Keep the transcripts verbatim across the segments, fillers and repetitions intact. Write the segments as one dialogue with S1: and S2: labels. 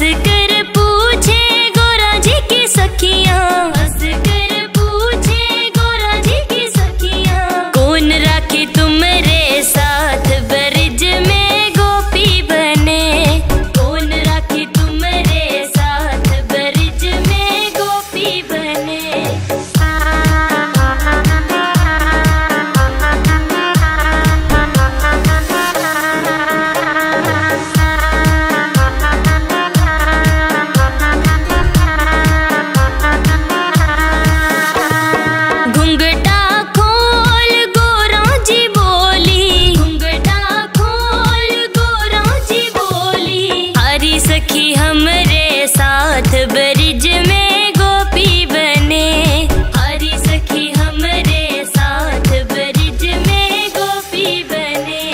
S1: कर पूछे गोरा जी की सखियां, हंस कर पूछे गोरा जी की सखियां, कौन राखी तुम्हारे साथ ब्रज में गोपी बने, कौन राखी तुम्हारे साथ ब्रज में गोपी बने। सखी हमरे साथ ब्रज में गोपी बने, हरी सखी हमरे साथ ब्रज में गोपी बने।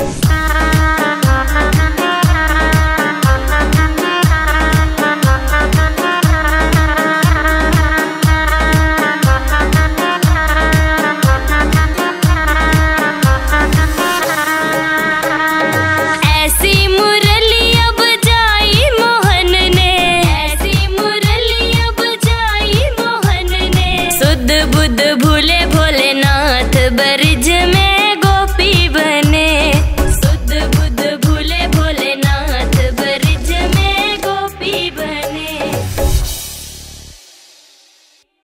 S1: ऐसी मुरली अब जाई मोहन ने, ऐसी मुरली अब जाई मोहन ने, सुध बुध भूले भोलेनाथ ब्रज में